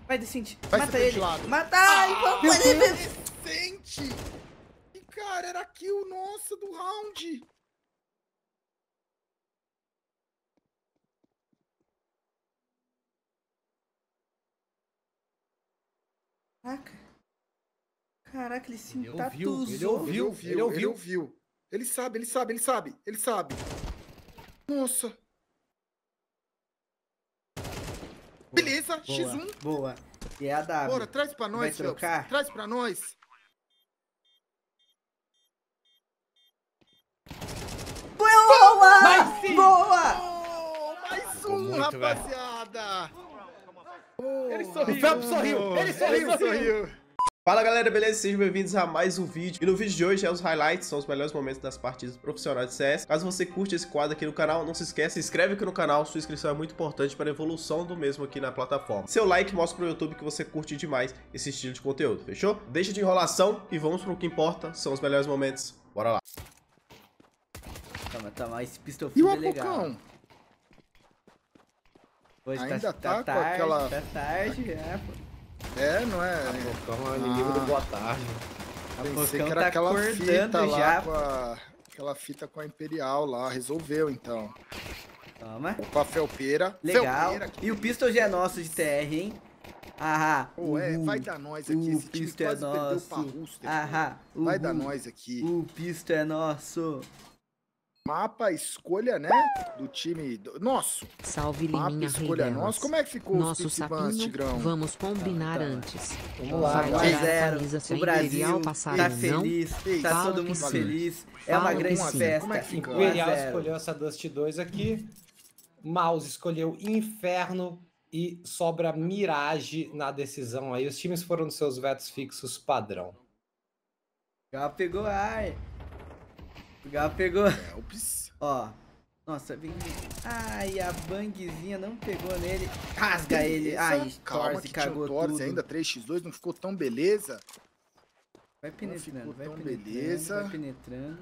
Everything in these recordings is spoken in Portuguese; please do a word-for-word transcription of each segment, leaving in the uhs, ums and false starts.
Vai, Decente. Vai Mata ser ele. ventilado. Mata! Ai, Ah, vamos ele. Decente! E cara, era kill nossa do round. Caraca. Caraca, ele se Ele ouviu, entatuzou. ele ouviu. Ele ouviu, ele ouviu. ele ouviu. Ele sabe, ele sabe, ele sabe, ele sabe. Nossa. Beleza, Boa, X um. Boa. E é a W. Bora, traz pra nós, Vai Phelps. trocar? Traz pra nós. Boa! Vai sim! Boa! Oh, mais Ficou um, muito, rapaziada. Oh, Ele sorriu. O Phelps sorriu. Ele sorriu. Ele sorriu. Fala galera, beleza? Sejam bem-vindos a mais um vídeo. E no vídeo de hoje é os highlights, são os melhores momentos das partidas profissionais de C S. Caso você curte esse quadro aqui no canal, não se esqueça, se inscreve aqui no canal, sua inscrição é muito importante para a evolução do mesmo aqui na plataforma. Seu like mostra pro YouTube que você curte demais esse estilo de conteúdo, fechou? Deixa de enrolação e vamos pro que importa, são os melhores momentos. Bora lá. Toma, toma, esse pistol E o é legal. Apocão? Hoje Ainda tá, tá com tarde, aquela- tá tarde, é, pô. É, não é? Apocão é inimigo do boa tarde. Pensei Apocão que era tá aquela acordando fita lá já. com a... Aquela fita com a Imperial lá, resolveu então. Toma. Com a Felpeira. Legal. Felpeira, que E o pistol já é nosso de T R, hein? Ahá. Pô, é, Uhul. vai dar nós aqui. O Esse time pistol é quase perdeu nosso. pra Rússia. Ahá. Vai Uhul. dar nós aqui. O pistol é nosso. Mapa, escolha, né? Do time do... nosso. Salve Mapa, Liminha Rei escolha delas. nosso. Como é que ficou Nosso os Pitsibans, sapinho, Tigrão? vamos combinar Tá, tá. antes. Vamos lá, Vai um galera. a tirar a zero. camisa se O a Brasil Imperial passar tá não? feliz, Ei, tá fala todo que mundo sim. feliz. É Fala uma que grande sim. festa. Como é que fica? um a Imperial zero. escolheu essa Dust dois aqui. Mouse escolheu Inferno e sobra Mirage na decisão aí. Os times foram dos seus vetos fixos padrão. O Gal pegou ar. O Gal pegou. Felps. Ó. Nossa, vem. Ai, a bangzinha não pegou nele. Rasga ele. Beleza. Ai, Calma Torce que tinha cagou o Torce tudo. ainda, três por dois, não ficou tão beleza. Vai penetrando, ficou vai tão penetrando, beleza. vai penetrando.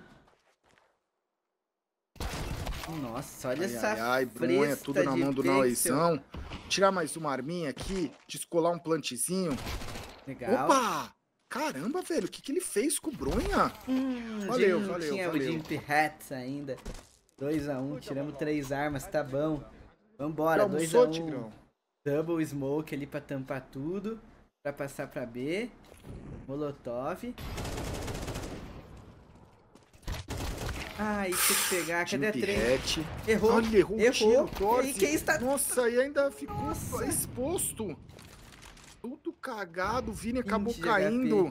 Nossa, olha Ai, essa ai, ai, Bronha, fresta tudo na de mão do pixel. Nauezão. Tirar mais uma arminha aqui, descolar um plantezinho. Legal. Opa! Caramba, velho, o que, que ele fez com o Bronha? Hum, Valeu, a gente não valeu, tinha valeu. o Jimp Hats ainda. dois a um, tiramos três armas, tá bom. Vambora, Já dois a almoçou, um. Tigrão? Double smoke ali pra tampar tudo. Pra passar pra B. Molotov. Ai, tem que pegar. Cadê a Jimp três? Hat. Errou. Olha, ele errou o Errou. tiro, Torce. E quem está- Nossa, e ainda ficou Nossa. exposto. Tudo cagado, o Vini acabou de caindo.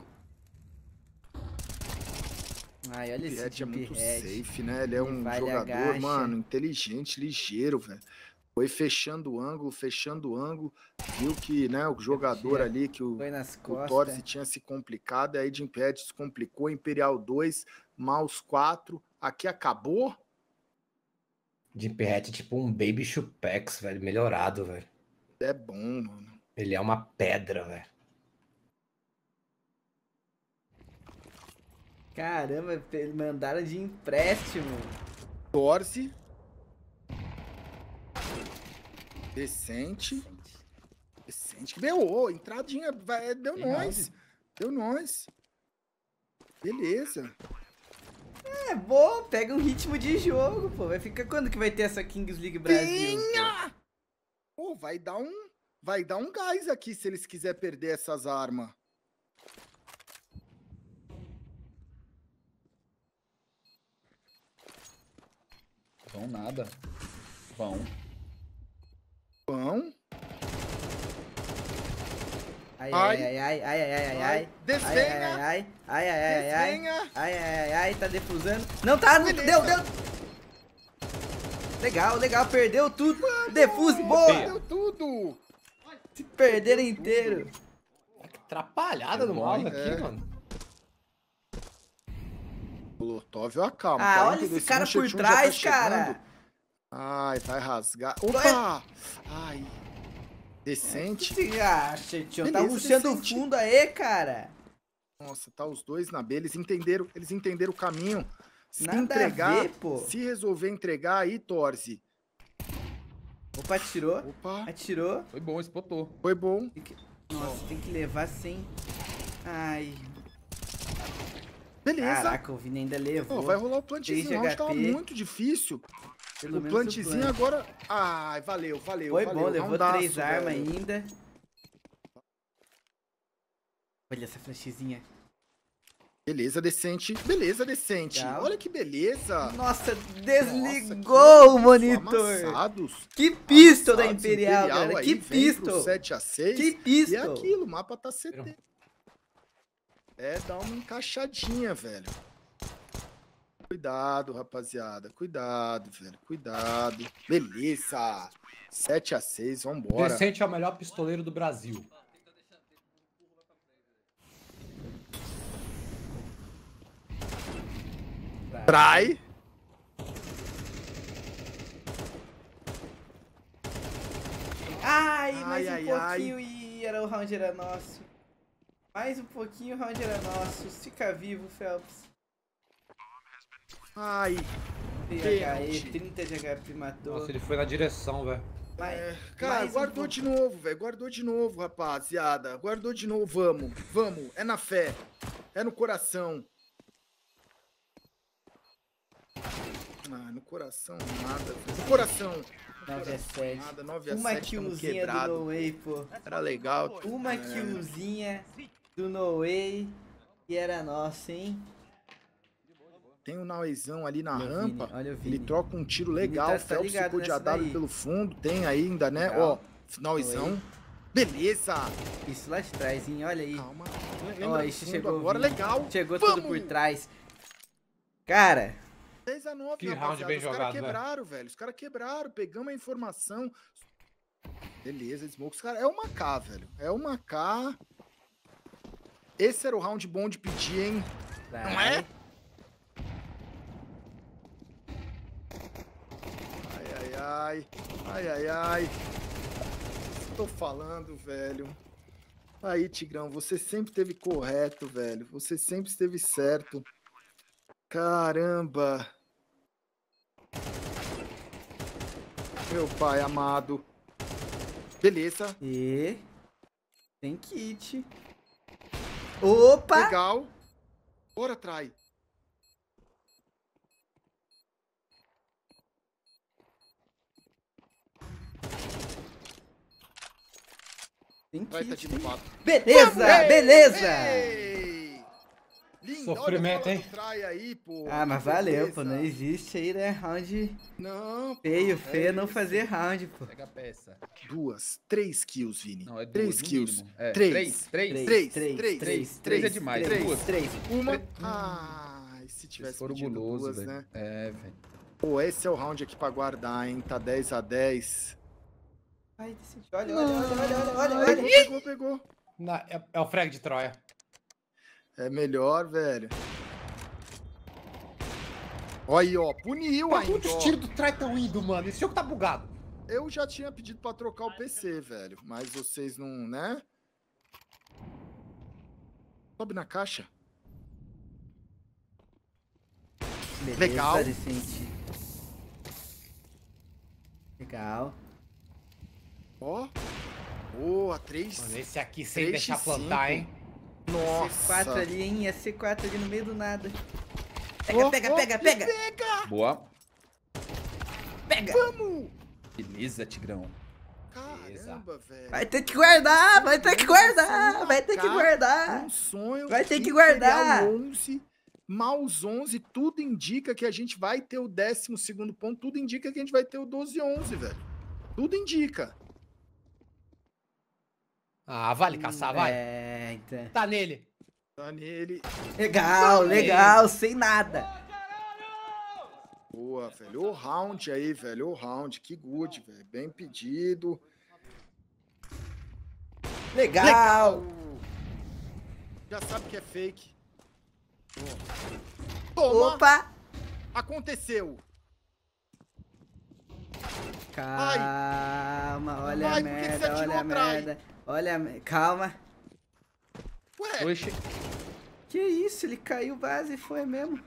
Ai, olha O esse Hat é Jimp muito Hat. safe, né? Ele é um Vale a jogador, gacha. mano, inteligente, ligeiro, velho. Foi fechando o ângulo, fechando o ângulo. Viu que, né, o jogador Tinha- ali, que o, Foi nas o costas. Torce tinha se complicado, aí Jimp Hat se complicou, Imperial dois, Mouse quatro. Aqui acabou. Deep Hat é tipo um Baby Chupex, velho, melhorado, velho. É bom, mano. Ele é uma pedra, velho. Caramba, pe- mandaram de empréstimo. Torce. Decente. Decente. Deu, ô, entradinha, vai, deu Tem nós. Deu nós. Beleza. É bom, pega um ritmo de jogo, pô. Vai ficar quando que vai ter essa Kings League Brasil? Tenha! Pô, vai dar um, vai dar um gás aqui se eles quiserem perder essas armas. Vão nada. Vão. Vão. Ai, Ai. ai, ai, ai, ai, ai, ai, ai, ai. Desvenha. Ai, ai, ai, ai, ai, ai, Desvenha. ai, ai, ai, ai, tá defusando. Não tá, não, Beleza. deu, deu. Legal, legal, perdeu tudo. Defuse, boa. Deu tudo. Se perderam inteiro. Que atrapalhada do É bom, mouse hein? aqui, É. mano. Molotov, acalma. Ah, olha quarenta e dois esse cara segundos, por o Chetinho já tá trás, chegando. cara. Ai, vai rasgar. Opa! Ai. Decente. Você acha, tio? Tá Beleza, rushando o decente. fundo aí, cara. Nossa, tá os dois na B. Eles entenderam, eles entenderam o caminho. Se Nada a entregar, ver, pô. se resolver entregar, aí torce. Opa, atirou. Opa, Atirou. Foi bom, espotou. foi bom. Nossa, tem que levar sem... Ai, Beleza. caraca, o Vini ainda levou. Pô, vai rolar o plantzinho. três O de round tava H P. muito difícil. Pelo O menos plantzinho plant. agora... Ai, valeu, valeu, Foi valeu. bom, levou roundaço, três armas velho. ainda. Olha essa flashzinha. Beleza, decente. Beleza, decente. Legal. Olha que beleza. Nossa, Nossa, desligou que o monitor. amassados. Que pistol da Amassados, Imperial, galera. aí Que vem pro pistol. sete a seis. Que E é pistol. aquilo, o mapa tá C T. É dar uma encaixadinha, velho. Cuidado, rapaziada. Cuidado, velho. Cuidado. Beleza. sete a seis, vambora. Vicente é o melhor pistoleiro do Brasil. Trai. Ai, mais Ai, um ai, pouquinho e era, o round era nosso. Mais um pouquinho o round era nosso. Fica vivo, Phelps. Ai. Tem Pênalti. H E, trinta de H P matou. Nossa, ele foi na direção, velho. Mais- É, cara, mais um guardou pouco. de novo, velho. Guardou de novo, rapaziada. Guardou de novo, vamos. Vamos. É na fé. É no coração. Ah, no coração nada, velho. No coração. nove a sete. Nada, nove a Uma sete, tamo killzinha do quebrado. No Way, pô. Era legal. Uma É. killzinha do No Way. E era nossa, hein? Tem o Nauezão ali na Olha o rampa. Vini, olha o Vini. Ele troca um tiro Vini legal. tá- O tá Phelps ligado ficou de nessa A W daí. pelo fundo. Tem ainda, né? Legal. Ó, Nauezão. Beleza. Isso lá de trás, hein? Olha aí. Calma. Ó, Lembra do esse fundo chegou agora. Vini. Legal. Chegou Vamos. tudo por trás. Cara, dez a nove, Que round rapaziada. bem Os caras jogado, velho. quebraram, velho. Os caras quebraram. Pegamos a informação. Beleza, Smoke. Os caras... É uma K, velho. É uma K. Esse era o round bom de pedir, hein? Não é? Ai, ai, ai. Ai, ai, ai. Tô falando, velho. Aí, Tigrão, você sempre esteve correto, velho. Você sempre esteve certo. Caramba. Meu pai amado. Beleza. E... Tem kit. Opa! Legal. Bora, trai. Tem Vai, tá kit. de tem- papo. Beleza, Vamos! beleza! Ei! Lindo, Sofrimento, olha a bola hein? do trai aí, pô. Ah, mas Que valeu, beleza. pô. Não existe aí, né? Round Não, pô, feio. é Feio é não isso. fazer round, pô. Pega a peça. Duas, três kills, Vini. Não, é duas, três no kills. mínimo. É, Três. três. Três. Três, três, três, três, três é demais, três, duas. três. Uma. Tre- Ai, se Vocês tivesse foram pedido gulosos, duas, velho. né? É, velho. Pô, esse é o round aqui pra guardar, hein? Tá dez a dez. Ai, decide. Olha, olha, olha, olha, olha, olha, Pegou, olha. pegou, pegou. Na- é, é o frag de Troia. É melhor, velho. Olha aí, ó. Puniu Pra ainda, onde os ó. tiros do Troia estão indo, mano? Esse jogo tá bugado. Eu já tinha pedido pra trocar o P C, velho. Mas vocês não, né? Sobe na caixa. Beleza, Legal. decente. Legal. Ó. Boa, três. Mano, esse aqui sem três deixar de plantar, cinco. hein? Nossa. C quatro ali, hein? É C quatro ali no meio do nada. Pega, Ó, pega, ó, pega, e pega. Boa. Pega. Vamos! Beleza, Tigrão. Caramba, velho. Vai ter que guardar, vai ter que guardar, vai ter que Um guardar. sonho. Vai ter que Imperial guardar. onze, Maus onze, tudo indica que a gente vai ter o décimo segundo ponto, tudo indica que a gente vai ter o doze onze, velho. Tudo indica. Ah, vale caçar, vai. É, então. Tá nele. Tá nele. Legal, legal, sem nada. Boa, velho. O round aí, velho. O round. Que good, velho. Bem pedido. Legal. Já sabe que é fake. Toma. Opa. Aconteceu. Calma, olha Ai, a por que que você merda, atirou olha a atrás? merda. Olha a me- calma. Ué, Oxe. Que isso, ele caiu base e foi mesmo.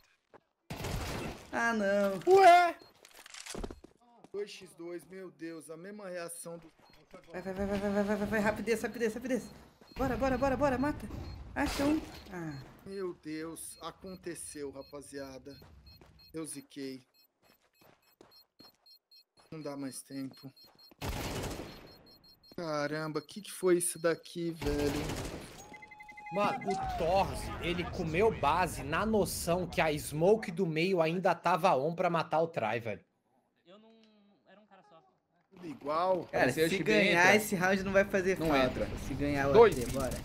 Ah, não. ué. dois a dois, meu Deus. A mesma reação do Vai, vai, vai, vai, vai, vai, vai, vai, vai, rapidez, rapidez, rapidez. Bora, bora, bora, bora, mata. Acha um. Ah. Meu Deus, aconteceu, rapaziada. Eu ziquei. Não dá mais tempo. Caramba, o que, que foi isso daqui, velho? Mano, o Torz, ele comeu base na noção que a smoke do meio ainda tava on pra matar o Try, velho. Eu não... Era um cara só. Tudo igual. Cara, Parecia se que ganhar entra. esse round não vai fazer Não falta. entra. Se ganhar o Dois. A T, bora.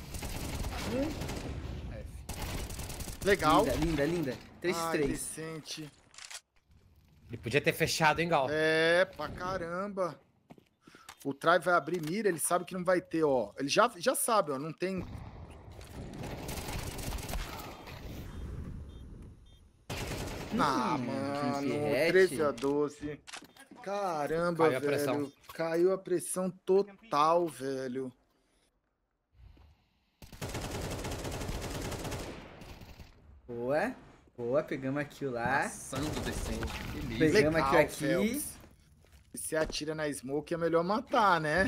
Legal. Linda, linda, linda. três Ai, três. decente. Ele podia ter fechado, hein, Gal? É, pra caramba. O Try vai abrir mira, ele sabe que não vai ter, ó. Ele já, já sabe, ó, não tem... Ah, mano, Pimpirrete. treze a doze. Caramba, Caiu a velho. pressão. Caiu a pressão total, velho. Boa. Boa, pegamos a kill lá. Passando decente. Beleza. Pegamos Legal, aqui, aqui. Phelps. Se você atira na smoke, é melhor matar, né?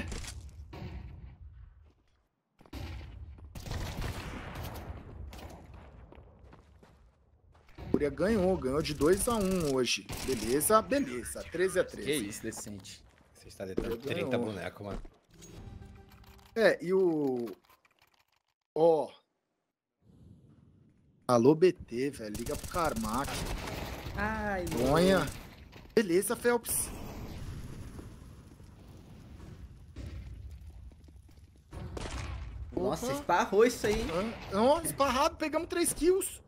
Fúria ganhou, ganhou de dois a um hoje. Beleza, beleza. treze a Que treze. isso, decente. Você está deitando Ganhou. trinta bonecos, mano. É, e o... Ó... Alô, B T, velho. Liga pro Carmack. Ai, Bonha. Beleza, Phelps. Nossa, Opa. esparrou isso aí. Ah, Ó, esparrado, pegamos três kills.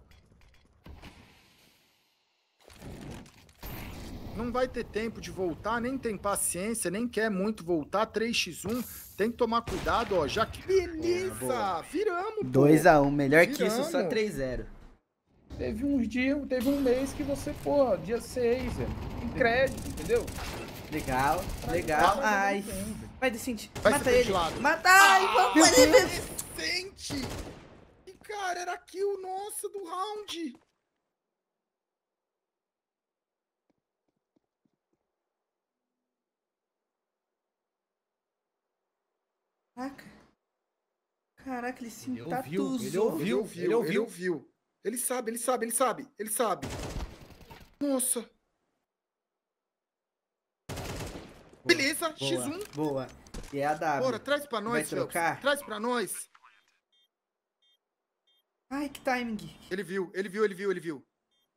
Não vai ter tempo de voltar, nem tem paciência, nem quer muito voltar. três a um, tem que tomar cuidado, ó. Já que... Beleza! Boa. Viramos, pô. dois a um, melhor que isso, só Viramos. três a zero. Teve uns dias, teve um mês que você, pô, dia seis, velho. Em crédito, entendeu? Legal, legal. Tá, Ai, mas não tem, velho. vai decente. Vai Mata ser ele. ventilado. Mata, ai, vamos fazer mesmo. Decente! E, cara, era a kill nossa do round. Caraca. Caraca, ele se Ele ouviu, entatuzou. ele ouviu. Ele ouviu, ele ele ouviu. ouviu. Ele sabe, ele sabe, ele sabe, ele sabe. Nossa. Beleza, Boa, X um. boa. E é a W. Bora, traz pra Vai nós, Phelps. trocar? Traz pra nós. Ai, que timing. Ele viu, ele viu, ele viu, ele viu.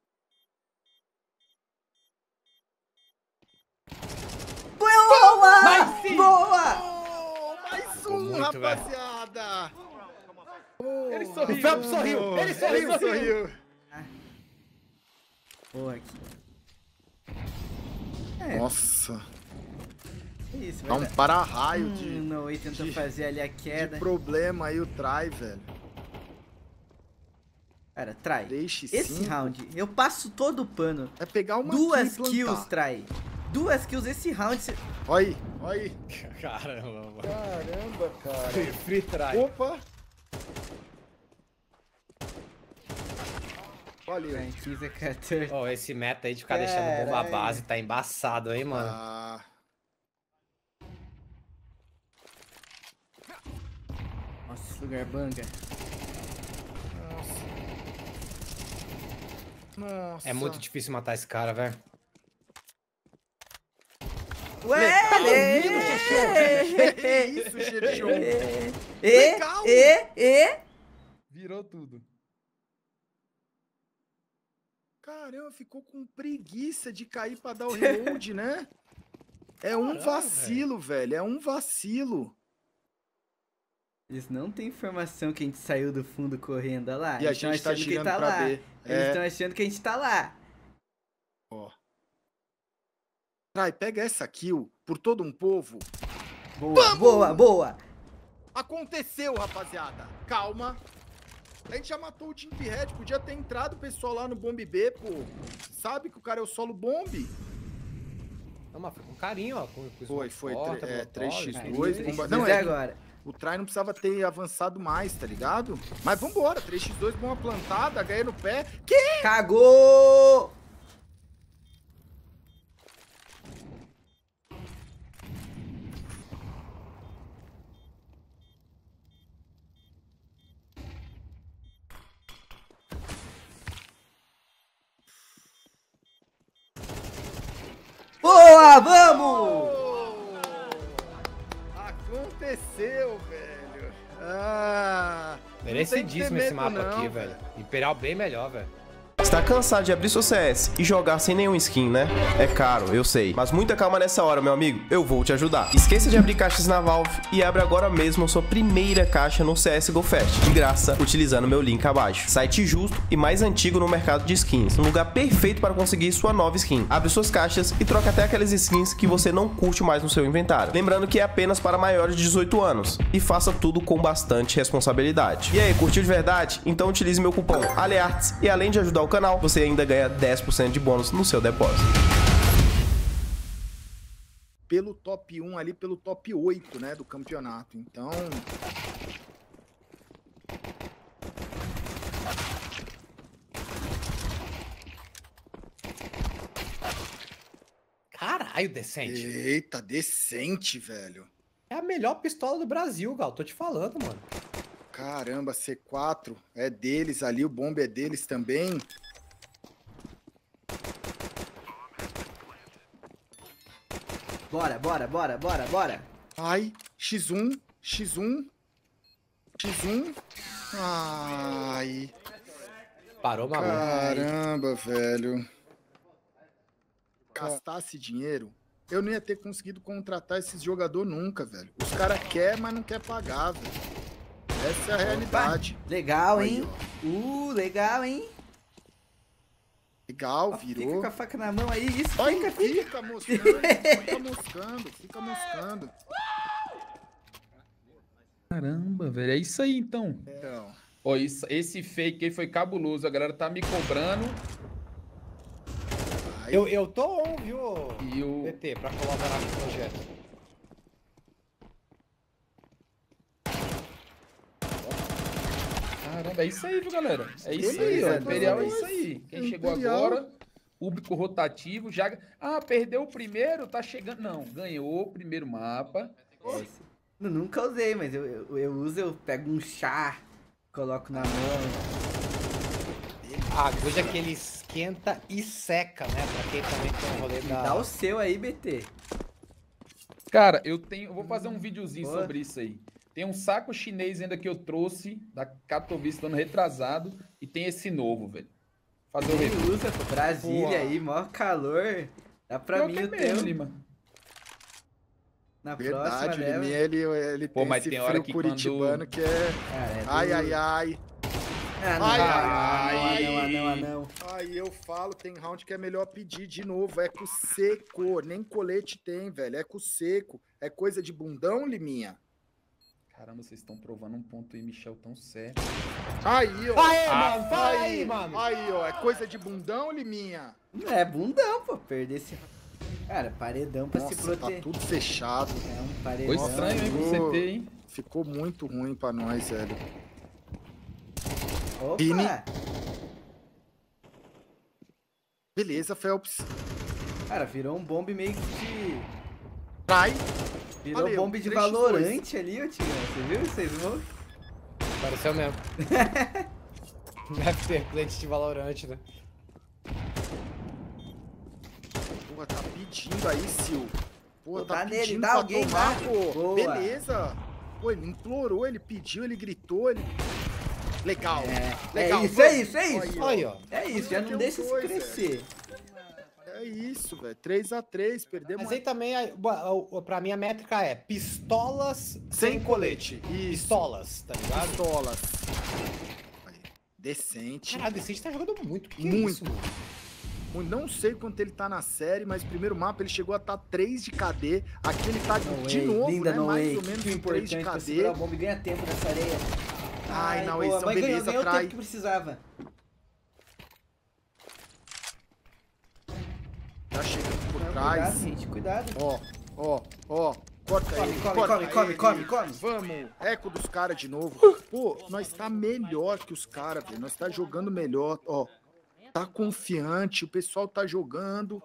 Boa! Mas sim! Boa! Oh, mais Ficou um, muito, velho. rapaziada. Ele Oh, sorriu. O Phelps sorriu, ele sorriu, Ele sorriu. Boa aqui. É, Nossa, isso. dá Vai um dar. para-raio Hum, de, não, ele tentou de- fazer ali a de queda. problema aí o try, velho. Cara, trai. Deixe Esse sim. round, eu passo todo o pano. É pegar uma Duas kill e kills, plantar. trai. Duas kills esse round. Cê... Olha aí, olha aí. Caramba, mano. Caramba, cara. Free try. Opa. Valeu. Ai, quinze a quatorze. Ó, esse meta aí de ficar deixando bomba Caralho. base tá embaçado, hein, mano. Ah, Nossa, esse lugar banga. nossa. É muito difícil matar esse cara, velho. Ué! Que isso, Xerion? E, Legal. e, e. Virou tudo. Caramba, ficou com preguiça de cair pra dar o reload, né? É um Caramba, vacilo, velho. É um vacilo. Eles não têm informação que a gente saiu do fundo correndo, olha lá. E a Eles tão gente tá achando que girando tá pra lá. B. Eles É. estão achando que a gente tá lá. Trai, pega essa kill por todo um povo. Boa, boa, boa. Aconteceu, rapaziada. Calma. A gente já matou o Team Red. Podia ter entrado o pessoal lá no Bomb B, pô. Sabe que o cara é o solo bomb? Não, mas foi com carinho, ó. Com, com Foi, foi. porta, tre- é, molotov, três x tudo. dois. Aí, bomba- três Não, x dois é- agora. O Try não precisava ter avançado mais, tá ligado? Mas vambora. três x dois, bomba plantada, H E no pé. Que? Cagou! Ah, vamos! Aconteceu, velho. Ah, Merecidíssimo esse mapa não, aqui, velho. Imperial bem melhor, velho. Está cansado de abrir seu C S e jogar sem nenhum skin, né? É caro, eu sei. Mas muita calma nessa hora, meu amigo. Eu vou te ajudar. Esqueça de abrir caixas na Valve e abre agora mesmo a sua primeira caixa no C S G O Fest, de graça, utilizando meu link abaixo. Site justo e mais antigo no mercado de skins. Um lugar perfeito para conseguir sua nova skin. Abre suas caixas e troca até aquelas skins que você não curte mais no seu inventário. Lembrando que é apenas para maiores de dezoito anos. E faça tudo com bastante responsabilidade. E aí, curtiu de verdade? Então utilize meu cupom ALEARTS e além de ajudar o canal, você ainda ganha dez por cento de bônus no seu depósito. Pelo top um ali, pelo top oito, né, do campeonato. Então... Caralho, decente. Eita, decente, velho. É a melhor pistola do Brasil, Gal. Tô te falando, mano. Caramba, C quatro é deles ali, o bomba é deles também. Bora, bora, bora, bora, bora. Ai, X um, X um, X um. Ai, Parou, maluco. caramba, velho. Gastasse dinheiro, eu não ia ter conseguido contratar esses jogadores nunca, velho. Os caras querem, mas não quer pagar, velho. Essa é a realidade. Legal, Aí, hein? Uh, legal, hein? Legal, Ó, virou. Fica com a faca na mão aí, isso. Ai, Fica, fica. fica moscando, fica moscando, fica moscando. Caramba, velho. É isso aí, então. Então, Ó, isso- esse fake aí foi cabuloso. A galera tá me cobrando. aí, Eu, eu tô on, viu, E o... B T, pra colaborar com o projeto. Caramba, é isso aí, viu, galera? É isso Beleza, aí, ó. coisa Imperial é boa. isso aí. Quem chegou Imperial. agora, público rotativo, já... Ah, perdeu o primeiro, tá chegando... Não, ganhou o primeiro mapa. Esse. Eu nunca usei, mas eu, eu, eu uso, eu pego um chá, coloco na mão. A agulha é que ele esquenta e seca, né? Pra quem também tem um rolê da... Dá o seu aí, B T. Cara, eu tenho... Eu vou fazer um videozinho Boa. sobre isso aí. Tem um saco chinês ainda que eu trouxe da Katowice do ano retrasado e tem esse novo, velho. Fazer o Quem review. usa, pô, Brasília Boa. aí, maior calor. Dá pra Pior mim que é o mesmo, teu. Lima. Na verdade, próxima o leva. Liminha, ele, ele Pô, tem mas esse tem hora frio que curitibano quando- que é... Ah, é Ai, do- ai, ai. Ah, não, Ai, não, ai, não, não, não, não, não. Aí eu falo, tem round que é melhor pedir de novo. É com seco, nem colete tem, velho. É com seco. É coisa de bundão, Liminha? Caramba, vocês estão provando um ponto aí, Michel, tão sério. Aí, ó. Aê, mano, fala aí, mano. Aí, ó. É coisa de bundão, Liminha? Não é bundão, pô, perder esse... Cara, paredão pra se Nossa, proteger. tá tudo fechado. É um paredão. Foi estranho, hein, pro ficou- C T, hein? Ficou muito ruim pra nós, velho. Opa! Vini. Beleza, Phelps. Cara, virou um bombe meio que de... Trai. Virou Valeu, bombe de três por dois. Valorante ali, ô Tigão. Você viu? Vocês vão... Pareceu mesmo. Deve ter plate de Valorant, né? Pô, tá pedindo aí, Sil. Pô, Pô, tá dá nele, pedindo dá pra alguém, tomar, dá. pô. Boa. Beleza. Pô, ele implorou, ele pediu, ele gritou, ele... Legal. É, Legal. é isso, é isso, é isso. Aí, ó. É isso, já não deixa isso Dois, crescer. É isso, velho. três a três, perdemos... Mas aí também, a- a- a- pra mim, a métrica é pistolas sem, colete. Isso. Pistolas, tá ligado? Pistolas. Aí, decente. Caralho, esse tá jogando muito. Que que é Muito. isso, mano? Eu não sei quanto ele tá na série, mas o primeiro mapa ele chegou a estar tá três de K D. Aqui ele tá No de way, novo, linda né? no Mais way. ou menos Que um três de importante pra K D. segurar a bomba e ganha tempo nessa areia. Ai, não, boa, eles são mas ganhou, beleza, ganhou o trai. tempo que precisava. Já chegando por Não, trás. Cuidado, gente, cuidado. Ó, ó, ó. Corta Come, ele, come, corta come, come, ele. come, come. Vamos, eco dos caras de novo. Pô, nós tá melhor que os caras, velho. Nós tá jogando melhor, ó. Tá confiante, o pessoal tá jogando.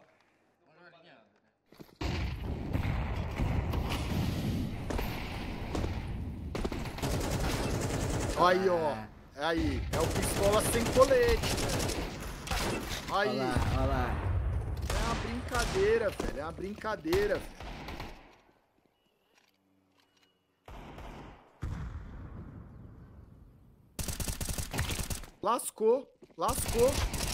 Aí, ó. Aí, é o pistola sem colete, velho. Aí, Olha lá, olha lá. é uma brincadeira, velho. É uma brincadeira, velho. Lascou, lascou.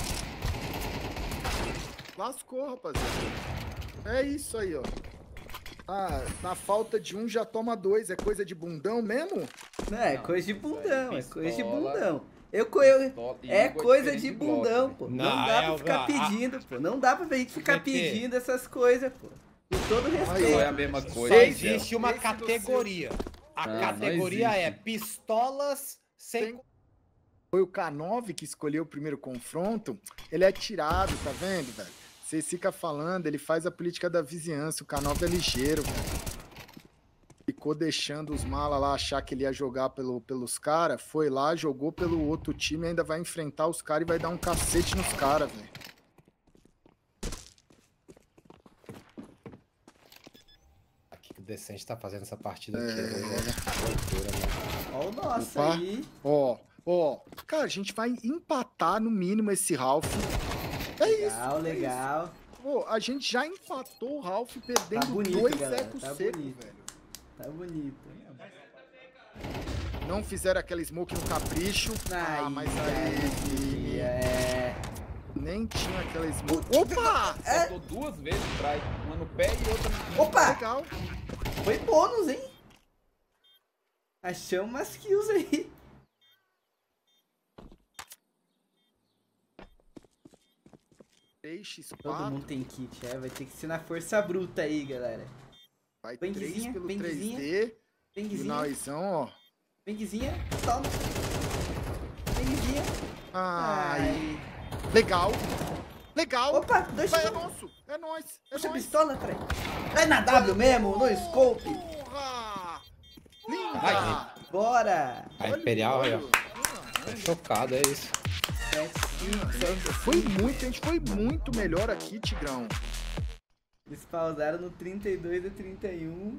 Lascou, rapaziada. É isso aí, ó. Ah, na falta de um já toma dois. É coisa de bundão mesmo? Não, é Não, coisa de isso aí, bundão, é coisa de pistola. bundão. Eu, co- eu, Pistola- é Igor coisa diferente de de Glock, bundão, velho. pô. Não, Não dá é, pra ficar a- pedindo, pô. Não dá pra gente ficar B T. pedindo essas coisas, pô. Com todo Não é a respeito. mesma Só coisa. existe uma Esse do categoria. A Não, não categoria existe. é pistolas sem. Sem- Foi o K nove que escolheu o primeiro confronto. Ele é tirado, tá vendo, velho? Vocês ficam falando, ele faz a política da vizinhança. O K nove é ligeiro, velho. Ficou deixando os malas lá achar que ele ia jogar pelo, pelos caras. Foi lá, jogou pelo outro time, ainda vai enfrentar os caras e vai dar um cacete nos caras, velho. Aqui que o Decente tá fazendo essa partida É. aqui. Né? Loucura, mano. Ó o nosso Opa. aí. Ó, ó. Cara, a gente vai empatar no mínimo esse Ralph. É isso. Legal, é legal. isso. Pô, a gente já empatou o Ralph perdendo Tá bonito, dois galera, ecos tá secos, bonito. velho. Tá bonito. Não fizeram aquela smoke no capricho. Ah, mas aí... É. Nem tinha aquela smoke. Opa! Acertou duas vezes atrás. Uma no pé e outra no... Opa! Legal. Foi bônus, hein? Achamos umas kills aí. três x Todo mundo quatro. tem kit, é. Vai ter que ser na força bruta aí, galera. Vai Bangzinha, três pelo bangzinha. três D. E o Bangzinha, Naizão, ó. bangzinha, toma. Bangzinha. Ai, Ai. legal. Legal. Opa, dois Vai, é x nosso. É nóis. É Puxa a nóis. pistola, cara. É na W mesmo, no scope. Porra! Linda! Vai, Bora. A Imperial aí, ó. Olha. Tô chocado, é isso. sete, cinco, sete. Foi muito, a gente foi muito melhor aqui, Tigrão. Eles pausaram no trinta e dois a trinta e um.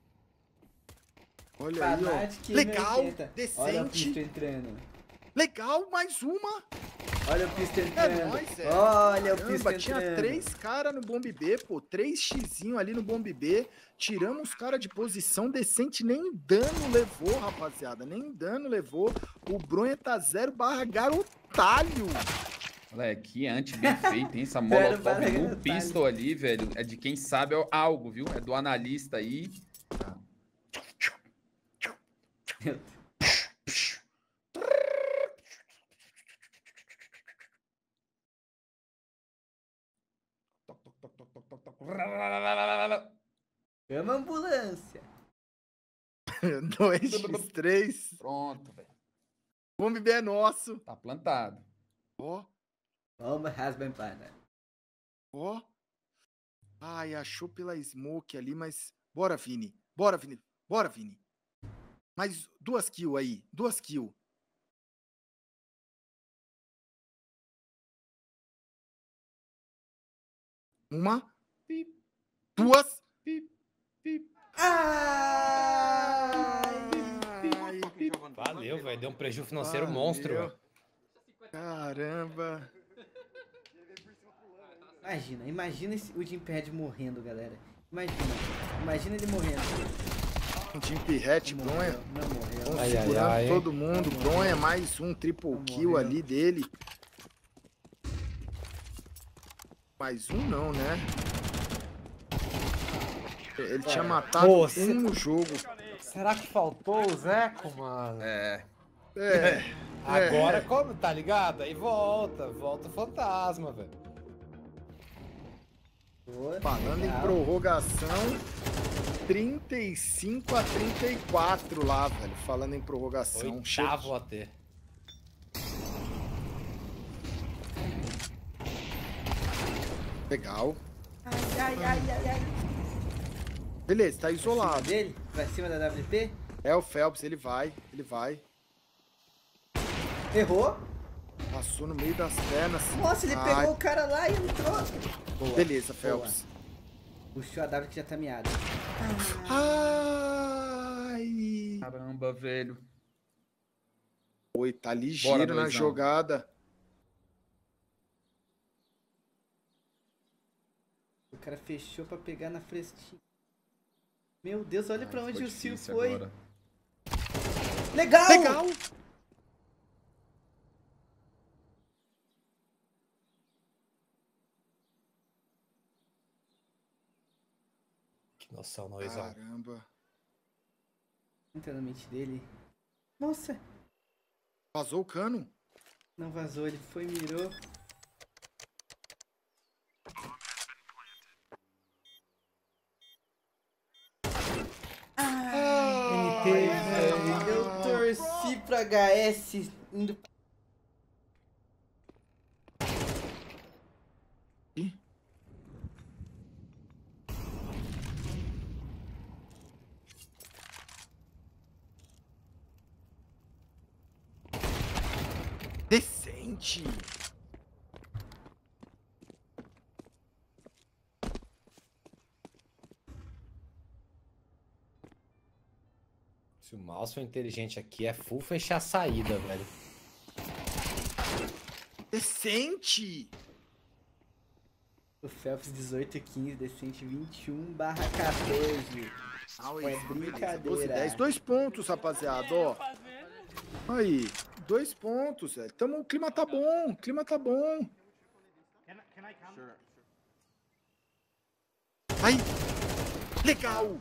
Olha aí, Fanatic ó. Legal, M oitenta. Olha o pisto decente. entrando. Legal, mais uma. Olha o pisto É entrando. nóis, é. Olha o Caramba, pisto tinha entrando. três caras no Bomb B, pô. Três xizinho ali no Bomb B. Tiramos os caras de posição decente. Nem dano levou, rapaziada. Nem dano levou. O Bronha tá zero barra garotalho. Moleque, que anti bem feito, hein? Essa Zero molotov bala no granada. pistol ali, velho. É de quem sabe algo, viu? É do analista aí. Meu Deus. Chama a ambulância. dois x três. Pronto, velho. Bomb B é nosso. Tá plantado. Ó, Bomba has been planted. ó. Ai, achou pela smoke ali, mas... Bora, Vini. Bora, Vini. Bora, Vini. Mais duas kills aí. Duas kills. Uma. Duas. Ai! Ai, Valeu, velho. Deu um prejuízo financeiro Valeu. monstro, velho. caramba. Imagina, imagina esse, o Gimpad morrendo, galera. Imagina, imagina ele morrendo. Um Jimp Hat, Não Bronha. morreu, não morreu. Estão Ai, ai, segurando ai. todo mundo. Bronha, mais um triple Não kill morreu. ali dele. Mais um não, né? Ele tinha matado Pô, um cê- no jogo. Será que faltou o Zeco, mano? É. É. Agora, como, tá ligado? Aí volta, volta o fantasma, velho. Boa, Falando em legal. prorrogação, trinta e cinco a trinta e quatro lá, velho. Falando em prorrogação. Oitavo a ter. Legal. Ai, ai, ai, ai, ai. Beleza, tá Pra cima isolado. dele? Pra cima da W P? É o Phelps, ele vai, ele vai. Errou. Passou no meio das pernas. Nossa, ele Ai, pegou o cara lá e entrou. Boa. Beleza, Boa. Phelps. Puxou a W que já tá miado. Ai. Caramba, velho. Oi, tá ligeiro Bora, na Noizão. jogada. cara fechou pra pegar na frestinha. Meu Deus, olha Ai, pra onde ficou o Sil difícil foi. agora. Legal! Legal! Que noção, Noizão. Caramba. Entra na mente dele. Nossa, Vazou o cano? não vazou, ele foi e mirou. Ah, N T, velho. Eu torci pra H S indo. Decente. Se o mouse for inteligente aqui, é full fechar a saída, velho. Decente. O Phelps dezoito e quinze, decente vinte e um barra quatorze. Ah, É beleza, brincadeira. doze, dez, dois pontos, rapaziada, ó. Aí, dois pontos, velho. Tamo, o clima tá bom, o clima tá bom. Aí, legal.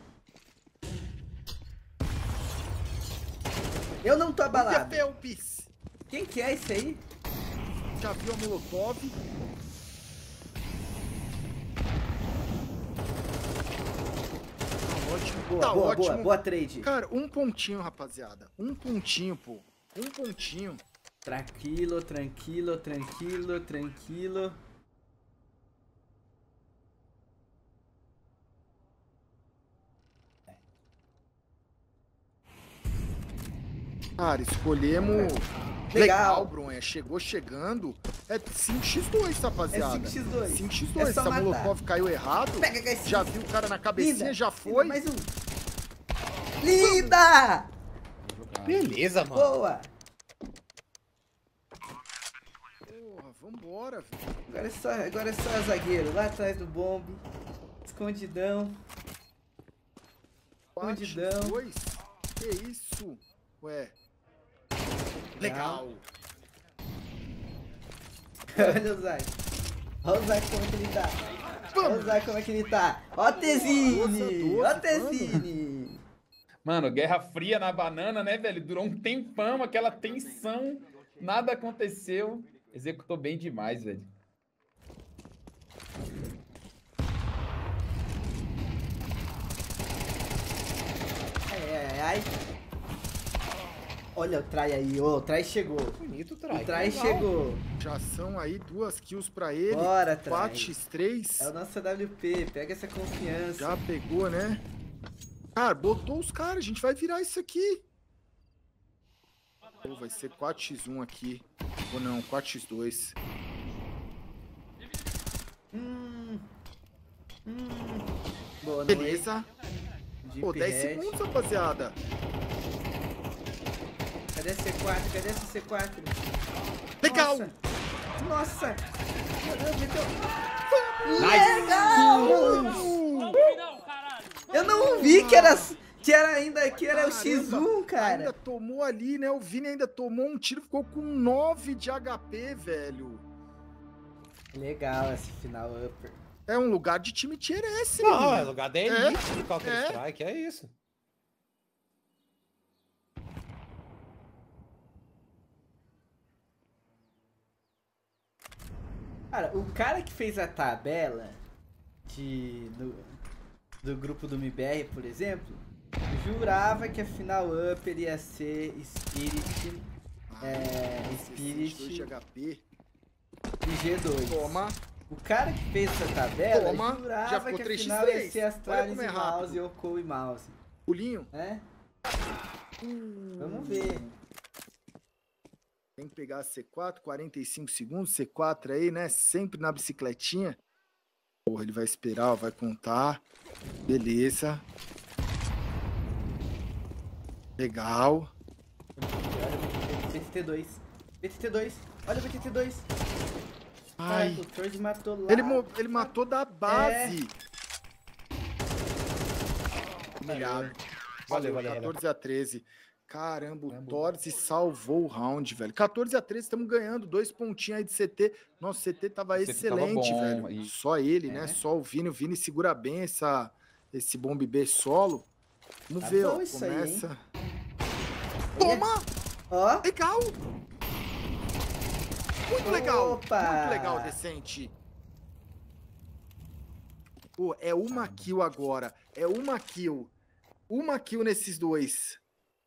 Eu não tô Olha, abalado. Phelps. Quem que é esse aí? Já viu a Molotov? Tá ótimo, Boa, tá boa, ótimo. boa, boa trade. Cara, um pontinho, rapaziada. Um pontinho, pô. Um pontinho. Tranquilo, tranquilo, tranquilo, tranquilo. Cara, escolhemos... Legal. Legal, Bronha. Chegou chegando. É cinco a dois, É rapaziada. cinco a dois. cinco a É dois. só Se a matar. Molotov caiu errado, Pega H S. já viu o cara na cabecinha, Linda. já foi. Mais um. Linda! Beleza, mano. Boa! Porra, vambora, velho. Agora é só, agora é só zagueiro. Lá atrás do bombe. Escondidão. Quatro, Escondidão. dois. Que isso? Ué. Legal. Olha o Zay. Olha o Zay como é que ele tá. Olha o Zay como é que ele tá. Ó a Tezine! doze, Ó a doze, Tezine! Mano, Guerra Fria na banana, né, velho? Durou um tempão, aquela tensão. Nada aconteceu. Executou bem demais, velho. Ai, ai, ai. Olha o try aí, ô, o try chegou. Bonito o O try. try legal. chegou. Já são aí duas kills pra ele. Bora, try. quatro a três. É o nosso W P, pega essa confiança. Já pegou, né? Cara, botou os caras. A gente vai virar isso aqui. Pô, vai ser quatro a um aqui. Ou não, quatro a dois. Hum. Hum. Boa noite. Beleza. Deep Pô, dez Red. segundos, rapaziada. Cadê C quatro? Cadê esse C quatro? Legal. Nossa! Nossa. Meu Deus, meteu. Nice. Legal! Ó, o final, caralho. Eu não vi que era, que era ainda que era o X um, Ainda cara. tomou ali, né? O Vini ainda tomou um tiro, ficou com nove de H P, velho. Legal esse final upper. É um lugar de time tier S, Não, é menino. lugar da É, elite do Counter é. Strike, é isso. Cara, o cara que fez a tabela de, do, do grupo do M B R, por exemplo, jurava que a final upper ia ser Spirit É, sessenta e dois de Spirit H P. e G dois. Toma. O cara que fez essa tabela Toma, já jurava ficou que a três a final ia três. ser Olha Astralis como é e Mouse rápido. e Oko e Mouse. Pulinho. Né? Hum. Vamos ver. Tem que pegar a C quatro, quarenta e cinco segundos. C quatro aí, né? Sempre na bicicletinha. Porra, ele vai esperar, vai contar. Beleza. Legal. Olha o B T T dois. B T T dois. Olha o B T T dois. Ai, o Torres matou lá. ele, mo- ele matou da base. Humilhado. Valeu, valeu, valeu. quatorze a treze. Caramba, o Torres salvou o round, velho. quatorze a treze, estamos ganhando. Dois pontinhos aí de C T. Nossa, o C T tava O C T tava excelente, bom, velho. e- Só ele, É. né? Só o Vini. O Vini segura bem essa, esse bomb B solo. Vamos Tá ver, bom ó. isso aí, Começa. Olha. Toma! Ó. Legal! Muito legal! Opa! Muito legal, Decente. Pô, é uma kill agora. É uma kill. Uma kill nesses dois.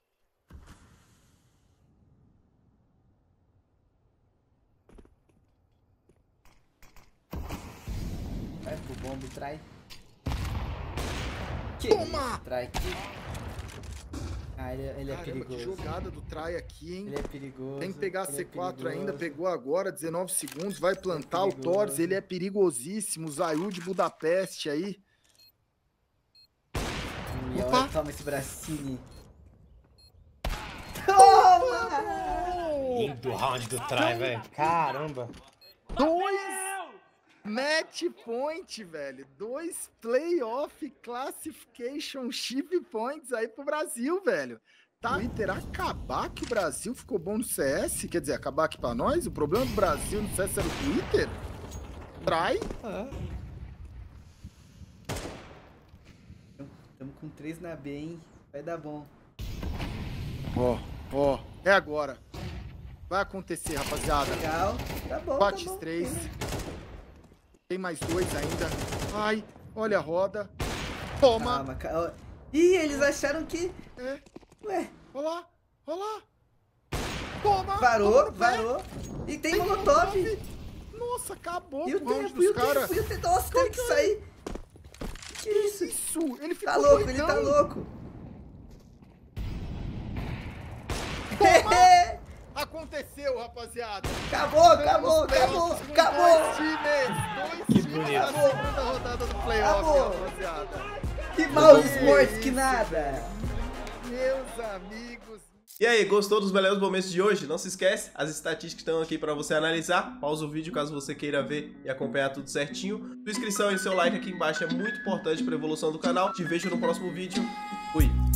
Vai pro bombe, trai. Que Toma! isso, trai aqui. Ah, ele, ele é Caramba, que perigoso. jogada do Try aqui, hein? Ele é perigoso. Tem que pegar ele é C quatro ainda, perigoso. pegou agora, dezenove segundos, vai plantar o perigoso. Torres, ele é perigosíssimo, Zayu de Budapeste aí. Ui, Opa! olha, toma esse bracinho. Toma! Lindo round do try, velho. Caramba. Dois match point, velho. Dois playoff classification chip points aí pro Brasil, velho. Tá? Twitter acabar que o Brasil ficou bom no C S? Quer dizer, acabar aqui pra nós? O problema do Brasil no C S era o Twitter? Try? Tamo com três na B, hein? Vai dar bom. Ó, ó, é agora. Vai acontecer, rapaziada. Legal. Tá bom, Bate tá bom. três. Tem mais dois ainda. Ai, olha a roda. Toma. Calma, calma. Ih, eles acharam que... É. Ué, Olha lá, olha lá. Toma. toma varou, no pé. varou. E tem molotov. Nossa, acabou E o o round tempo, e dos o tempo, caras. e o tempo. Nossa, teve que sair. Que isso? Isso, ele ficou Tá louco, ele doidão. tá louco. Aconteceu, rapaziada. Acabou, acabou, acabou, Com acabou. Dois times, dois Que times bonito. na segunda rodada do playoff, Acabou. rapaziada. Que mal Que esportes, que isso, nada. Meus amigos. E aí, gostou dos melhores momentos de hoje? Não se esquece, as estatísticas estão aqui para você analisar. Pausa o vídeo caso você queira ver e acompanhar tudo certinho. Sua inscrição e seu like aqui embaixo é muito importante para a evolução do canal. Te vejo no próximo vídeo. Fui!